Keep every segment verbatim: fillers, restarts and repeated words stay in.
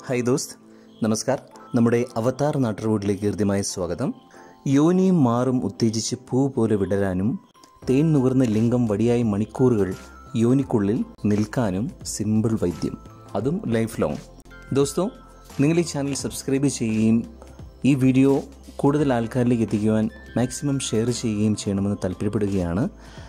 Hi ദോസ്ത്, നമസ്കാർ. നമ്മുടെ അവതാർ നാട്ടുറോഡിലേക്ക് ഹൃദ്യമായ സ്വാഗതം. യോനിയും മാറും ഉത്തേജിച്ച് പൂ പോലെ വിടരാനും തേൻ നുകർന്ന ലിംഗം വടിയായി മണിക്കൂറുകൾ യോനിക്കുള്ളിൽ നിൽക്കാനും സിമ്പിൾ വൈദ്യം, അതും ലൈഫ് ലോങ്. ദോസ്തോ, നിങ്ങൾ ഈ ചാനൽ സബ്സ്ക്രൈബ് ചെയ്യുകയും ഈ വീഡിയോ കൂടുതൽ ആൾക്കാരിലേക്ക് എത്തിക്കുവാൻ മാക്സിമം ഷെയർ ചെയ്യുകയും ചെയ്യണമെന്ന് താല്പര്യപ്പെടുകയാണ്.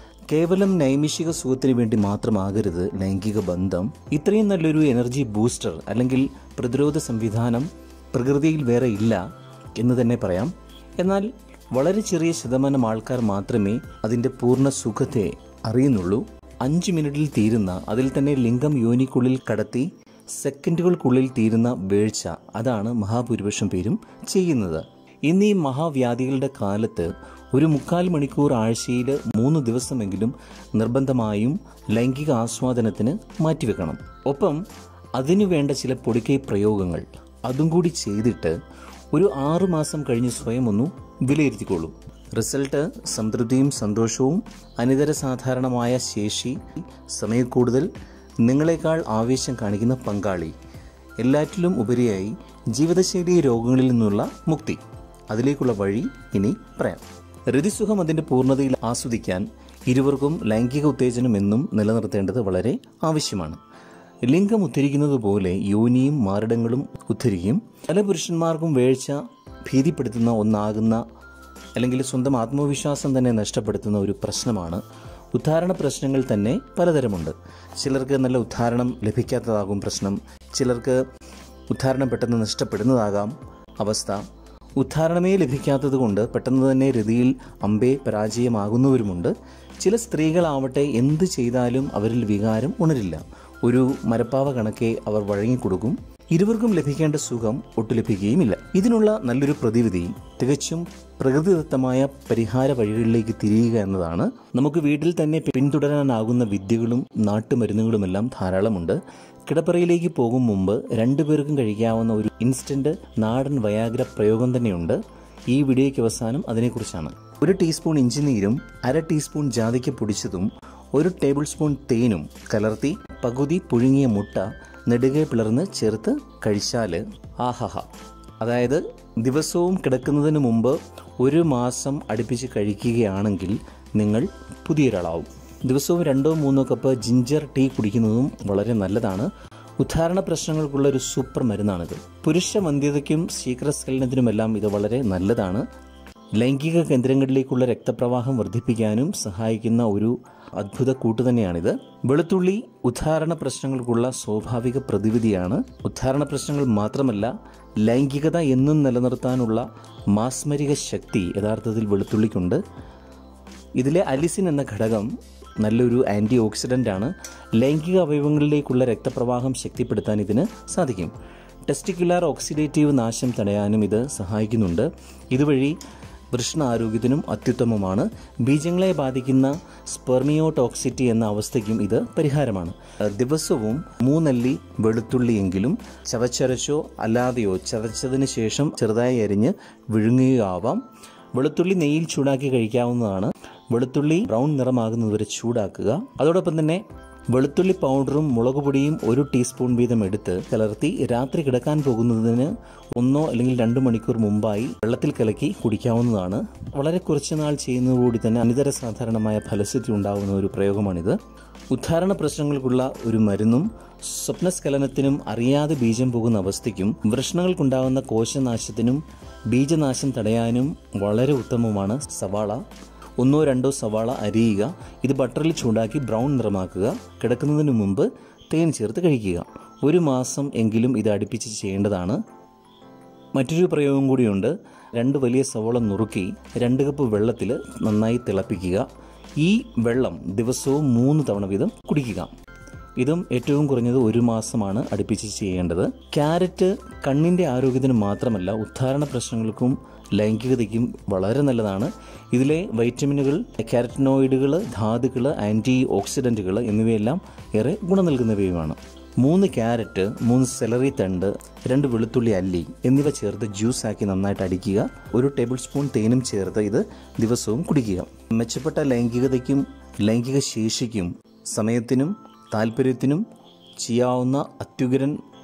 കേവലം നൈമിഷിക സുഖത്തിന് വേണ്ടി മാത്രമാകരുത് ലൈംഗിക ബന്ധം. ഇത്രയും നല്ലൊരു എനർജി ബൂസ്റ്റർ അല്ലെങ്കിൽ പ്രതിരോധ സംവിധാനം പ്രകൃതിയിൽ വേറെ ഇല്ല എന്ന് തന്നെ പറയാം. എന്നാൽ വളരെ ചെറിയ ശതമാനം ആൾക്കാർ മാത്രമേ അതിൻ്റെ പൂർണ്ണ സുഖത്തെ അറിയുന്നുള്ളൂ. അഞ്ച് മിനിറ്റിൽ തീരുന്ന, അതിൽ തന്നെ ലിംഗം യോനിക്കുള്ളിൽ കടത്തി സെക്കൻഡുകൾക്കുള്ളിൽ തീരുന്ന വീഴ്ച, അതാണ് മഹാഭൂരിപക്ഷം പേരും ചെയ്യുന്നത്. ഇന്ന് ഈ മഹാവ്യാധികളുടെ കാലത്ത് ഒരു മുക്കാൽ മണിക്കൂർ ആഴ്ചയിൽ മൂന്ന് ദിവസമെങ്കിലും നിർബന്ധമായും ലൈംഗിക ആസ്വാദനത്തിന് മാറ്റിവെക്കണം. ഒപ്പം അതിനു വേണ്ട ചില പൊടിക്കൈ പ്രയോഗങ്ങൾ അതും കൂടി ചെയ്തിട്ട് ഒരു ആറു മാസം കഴിഞ്ഞ് സ്വയം ഒന്ന് വിലയിരുത്തിക്കൊള്ളൂ. റിസൾട്ട് സംതൃപ്തിയും സന്തോഷവും, അനിതര സാധാരണമായ ശേഷി, സമയക്കൂടുതൽ, നിങ്ങളെക്കാൾ ആവേശം കാണിക്കുന്ന പങ്കാളി, എല്ലാറ്റിലും ഉപരിയായി ജീവിതശൈലി രോഗങ്ങളിൽ നിന്നുള്ള മുക്തി. അതിലേക്കുള്ള വഴി ഇനി പറയാം. രതിസുഖം അതിൻ്റെ പൂർണ്ണതയിൽ ആസ്വദിക്കാൻ ഇരുവർക്കും ലൈംഗിക ഉത്തേജനം എന്നും നിലനിർത്തേണ്ടത് വളരെ ആവശ്യമാണ്. ലിംഗം ഉദ്ധരിക്കുന്നത് പോലെ യോനിയും മാറിടങ്ങളും ഉദ്ധരിക്കും. പല പുരുഷന്മാർക്കും വീഴ്ച ഭീതിപ്പെടുത്തുന്ന ഒന്നാകുന്ന, അല്ലെങ്കിൽ സ്വന്തം ആത്മവിശ്വാസം തന്നെ നഷ്ടപ്പെടുത്തുന്ന ഒരു പ്രശ്നമാണ്. ഉദ്ധാരണ പ്രശ്നങ്ങൾ തന്നെ പലതരമുണ്ട്. ചിലർക്ക് നല്ല ഉദ്ധാരണം ലഭിക്കാത്തതാകും പ്രശ്നം, ചിലർക്ക് ഉദ്ധാരണം പെട്ടെന്ന് നഷ്ടപ്പെടുന്നതാകാം അവസ്ഥ. ഉദ്ധാരണമേ ലഭിക്കാത്തത് കൊണ്ട് പെട്ടെന്ന് തന്നെ രതിയിൽ അമ്പേ പരാജയമാകുന്നവരുമുണ്ട്. ചില സ്ത്രീകളാവട്ടെ എന്ത് ചെയ്താലും അവരിൽ വികാരം ഉണരില്ല. ഒരു മരപ്പാവ കണക്കെ അവർ വഴങ്ങിക്കൊടുക്കും. ഇരുവർക്കും ലഭിക്കേണ്ട സുഖം ഒട്ടു ലഭിക്കുകയുമില്ല. ഇതിനുള്ള നല്ലൊരു പ്രതിവിധി തികച്ചും പ്രകൃതിദത്തമായ പരിഹാര വഴികളിലേക്ക് തിരിയുക എന്നതാണ്. നമുക്ക് വീട്ടിൽ തന്നെ പിന്തുടരാനാകുന്ന വിദ്യകളും നാട്ടുമരുന്നുകളുമെല്ലാം ധാരാളമുണ്ട്. കിടപ്പറയിലേക്ക് പോകും മുമ്പ് രണ്ടുപേർക്കും കഴിക്കാവുന്ന ഒരു ഇൻസ്റ്റന്റ് നാടൻ വയാഗ്ര പ്രയോഗം തന്നെയുണ്ട്. ഈ വീഡിയോയ്ക്ക് അവസാനം അതിനെക്കുറിച്ചാണ്. ഒരു ടീസ്പൂൺ ഇഞ്ചിനീരും അര ടീസ്പൂൺ ജാതിക്ക പൊടിച്ചതും ഒരു ടേബിൾ സ്പൂൺ തേനും കലർത്തി പകുതി പുഴുങ്ങിയ മുട്ട നെടുകെ പിളർന്ന് ചേർത്ത് കഴിച്ചാൽ ആഹഹ. അതായത് ദിവസവും കിടക്കുന്നതിന് മുമ്പ് ഒരു മാസം അടുപ്പിച്ച് കഴിക്കുകയാണെങ്കിൽ നിങ്ങൾ പുതിയൊരാളാവും. ദിവസവും രണ്ടോ മൂന്നോ കപ്പ് ജിഞ്ചർ ടീ കുടിക്കുന്നതും വളരെ നല്ലതാണ്. ഉദ്ധാരണ പ്രശ്നങ്ങൾക്കുള്ള ഒരു സൂപ്പർ മരുന്നാണിത്. പുരുഷ വന്ധ്യതയ്ക്കും ശീഘ്രസ്ഖലനത്തിനുമെല്ലാം ഇത് വളരെ നല്ലതാണ്. ലൈംഗിക കേന്ദ്രങ്ങളിലേക്കുള്ള രക്തപ്രവാഹം വർദ്ധിപ്പിക്കാനും സഹായിക്കുന്ന ഒരു അദ്ഭുത കൂട്ട് തന്നെയാണിത്. വെളുത്തുള്ളി ഉദ്ധാരണ പ്രശ്നങ്ങൾക്കുള്ള സ്വാഭാവിക പ്രതിവിധിയാണ്. ഉദ്ധാരണ പ്രശ്നങ്ങൾ മാത്രമല്ല, ലൈംഗികത എന്നും നിലനിർത്താനുള്ള മാസ്മരിക ശക്തി യഥാർത്ഥത്തിൽ വെളുത്തുള്ളിക്കുണ്ട്. ഇതിലെ അലിസിൻ എന്ന ഘടകം നല്ലൊരു ആൻറ്റി ഓക്സിഡൻ്റ് ആണ്. ലൈംഗിക അവയവങ്ങളിലേക്കുള്ള രക്തപ്രവാഹം ശക്തിപ്പെടുത്താൻ ഇതിന് സാധിക്കും. ടെസ്റ്റിക്കുലാർ ഓക്സിഡേറ്റീവ് നാശം തടയാനും ഇത് സഹായിക്കുന്നുണ്ട്. ഇതുവഴി വൃഷണ ആരോഗ്യത്തിനും അത്യുത്തമമാണ്. ബീജങ്ങളെ ബാധിക്കുന്ന സ്പെർമിയോടോക്സിറ്റി എന്ന അവസ്ഥയ്ക്കും ഇത് പരിഹാരമാണ്. ദിവസവും മൂന്നല്ലി വെളുത്തുള്ളിയെങ്കിലും ചവച്ചരച്ചോ അല്ലാതെയോ ചതച്ചതിന് ശേഷം ചെറുതായി അരിഞ്ഞ് വിഴുങ്ങുകയാവാം. വെളുത്തുള്ളി നെയ്യിൽ ചൂടാക്കി കഴിക്കാവുന്നതാണ്. വെളുത്തുള്ളി ബ്രൗൺ നിറമാകുന്നതുവരെ ചൂടാക്കുക. അതോടൊപ്പം തന്നെ വെളുത്തുള്ളി പൗഡറും മുളക് പൊടിയും ഒരു ടീസ്പൂൺ വീതം എടുത്ത് കലർത്തി രാത്രി കിടക്കാൻ പോകുന്നതിന് ഒന്നോ അല്ലെങ്കിൽ രണ്ടു മണിക്കൂർ മുമ്പായി വെള്ളത്തിൽ കലക്കി കുടിക്കാവുന്നതാണ്. വളരെ കുറച്ചു നാൾ ചെയ്യുന്നതോടുകൂടി തന്നെ അനിതര സാധാരണമായ ഫലസിദ്ധി ഉണ്ടാകുന്ന ഒരു പ്രയോഗമാണിത്. ഉദ്ധാരണ പ്രശ്നങ്ങൾക്കുള്ള ഒരു മരുന്നും സ്വപ്നസ്ഖലനത്തിനും അറിയാതെ ബീജം പോകുന്ന അവസ്ഥയ്ക്കും വൃഷണങ്ങൾക്കുണ്ടാകുന്ന കോശനാശത്തിനും ബീജനാശം തടയാനും വളരെ ഉത്തമമാണ് സവാള. ഒന്നോ രണ്ടോ സവാള അരിയുക. ഇത് ബട്ടറിൽ ചൂടാക്കി ബ്രൗൺ നിറമാക്കുക. കിടക്കുന്നതിന് മുമ്പ് തേൻ ചേർത്ത് കഴിക്കുക. ഒരു മാസം എങ്കിലും ഇത് അടുപ്പിച്ച് ചെയ്യേണ്ടതാണ്. മറ്റൊരു പ്രയോഗം കൂടിയുണ്ട്. രണ്ട് വലിയ സവാള നുറുക്കി രണ്ട് കപ്പ് വെള്ളത്തിൽ നന്നായി തിളപ്പിക്കുക. ഈ വെള്ളം ദിവസവും മൂന്ന് തവണ വീതം കുടിക്കുക. ഇതും ഏറ്റവും കുറഞ്ഞത് ഒരു മാസമാണ് അടുപ്പിച്ച് ചെയ്യേണ്ടത്. ക്യാരറ്റ് കണ്ണിൻ്റെ ആരോഗ്യത്തിന് മാത്രമല്ല, ഉദ്ധാരണ പ്രശ്നങ്ങൾക്കും ലൈംഗികതയ്ക്കും വളരെ നല്ലതാണ്. ഇതിലെ വൈറ്റമിനുകൾ, കാരറ്റിനോയിഡുകൾ, ധാതുക്കൾ, ആൻറ്റി ഓക്സിഡൻറ്റുകൾ എന്നിവയെല്ലാം ഏറെ ഗുണം നൽകുന്നവയുമാണ്. മൂന്ന് ക്യാരറ്റ്, മൂന്ന് സെലറി തണ്ട്, രണ്ട് വെളുത്തുള്ളി അല്ലി എന്നിവ ചേർത്ത് ജ്യൂസാക്കി നന്നായിട്ട് അടിക്കുക. ഒരു ടേബിൾ സ്പൂൺ തേനും ചേർത്ത് ഇത് ദിവസവും കുടിക്കുക. മെച്ചപ്പെട്ട ലൈംഗികതയ്ക്കും ലൈംഗിക ശേഷിക്കും സമയത്തിനും താല്പര്യത്തിനും ചെയ്യാവുന്ന അത്യുഗ്രൻ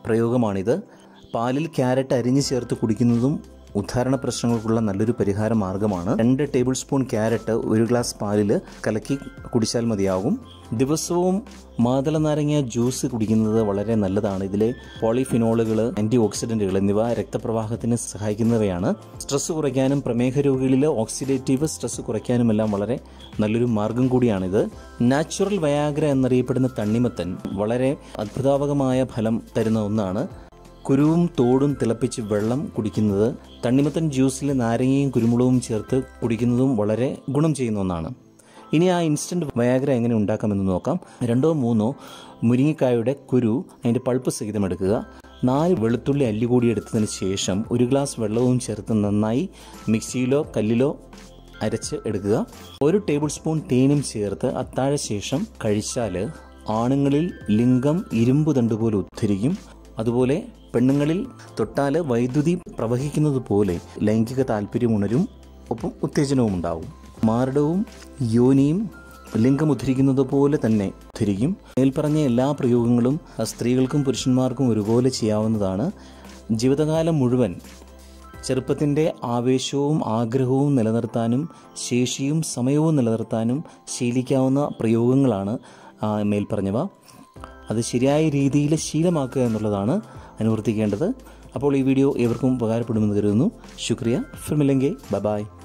പ്രയോഗമാണിത്. പാലിൽ ക്യാരറ്റ് അരിഞ്ഞു ചേർത്ത് കുടിക്കുന്നതും ഉദ്ധാരണ പ്രശ്നങ്ങൾക്കുള്ള നല്ലൊരു പരിഹാര മാർഗ്ഗമാണ്. രണ്ട് ടേബിൾ സ്പൂൺ ക്യാരറ്റ് ഒരു ഗ്ലാസ് പാലിൽ കലക്കി കുടിച്ചാൽ മതിയാകും. ദിവസവും മാതള നാരങ്ങ ജ്യൂസ് കുടിക്കുന്നത് വളരെ നല്ലതാണ്. ഇതിലെ പോളിഫിനോളുകൾ, ആൻറ്റി ഓക്സിഡൻറ്റുകൾ എന്നിവ രക്തപ്രവാഹത്തിന് സഹായിക്കുന്നവയാണ്. സ്ട്രെസ് കുറയ്ക്കാനും പ്രമേഹ രോഗികളിൽ ഓക്സിഡേറ്റീവ് സ്ട്രെസ് കുറയ്ക്കാനുമെല്ലാം വളരെ നല്ലൊരു മാർഗം കൂടിയാണിത്. നാച്ചുറൽ വയാഗ്ര എന്നറിയപ്പെടുന്ന തണ്ണിമത്തൻ വളരെ അത്ഭുതാവകമായ ഫലം തരുന്ന ഒന്നാണ്. കുരുവും തോടും തിളപ്പിച്ച് വെള്ളം കുടിക്കുന്നത്, തണ്ണിമത്തൻ ജ്യൂസിൽ നാരങ്ങയും കുരുമുളകും ചേർത്ത് കുടിക്കുന്നതും വളരെ ഗുണം ചെയ്യുന്ന ഒന്നാണ്. ഇനി ആ ഇൻസ്റ്റൻറ്റ് വയാഗ്ര എങ്ങനെ ഉണ്ടാക്കാമെന്ന് നോക്കാം. രണ്ടോ മൂന്നോ മുരിങ്ങക്കായുടെ കുരു അതിൻ്റെ പൾപ്പ് സഹിതം എടുക്കുക. നാല് വെളുത്തുള്ളി അല്ലികൂടി എടുത്തതിന് ശേഷം ഒരു ഗ്ലാസ് വെള്ളവും ചേർത്ത് നന്നായി മിക്സിയിലോ കല്ലിലോ അരച്ച് എടുക്കുക. ഒരു ടേബിൾ സ്പൂൺ തേനും ചേർത്ത് അത്താഴ ശേഷം കഴിച്ചാൽ ആണുങ്ങളിൽ ലിംഗം ഇരുമ്പ് തണ്ടുപോലെ ഉദ്ധരിക്കും. അതുപോലെ പെണ്ണുങ്ങളിൽ തൊട്ടാൽ വൈദ്യുതി പ്രവഹിക്കുന്നത് പോലെ ലൈംഗിക താല്പര്യം ഉണരും, ഒപ്പം ഉത്തേജനവും ഉണ്ടാവും. മാറിടവും യോനിയും ലിംഗം ഉദ്ധരിക്കുന്നത് പോലെ തന്നെ ഉദ്ധരിക്കും. മേൽപ്പറഞ്ഞ എല്ലാ പ്രയോഗങ്ങളും സ്ത്രീകൾക്കും പുരുഷന്മാർക്കും ഒരുപോലെ ചെയ്യാവുന്നതാണ്. ജീവിതകാലം മുഴുവൻ ചെറുപ്പത്തിൻ്റെ ആവേശവും ആഗ്രഹവും നിലനിർത്താനും ശേഷിയും സമയവും നിലനിർത്താനും ശീലിക്കാവുന്ന പ്രയോഗങ്ങളാണ് മേൽപ്പറഞ്ഞവ. അത് ശരിയായ രീതിയിൽ ശീലമാക്കുക എന്നുള്ളതാണ് അനുവർത്തിക്കേണ്ടത്. അപ്പോൾ ഈ വീഡിയോ ഏവർക്കും ഉപകാരപ്പെടുമെന്ന് കരുതുന്നു. ശുക്രിയ. ഫിർ മിലെംഗെ. Bye by.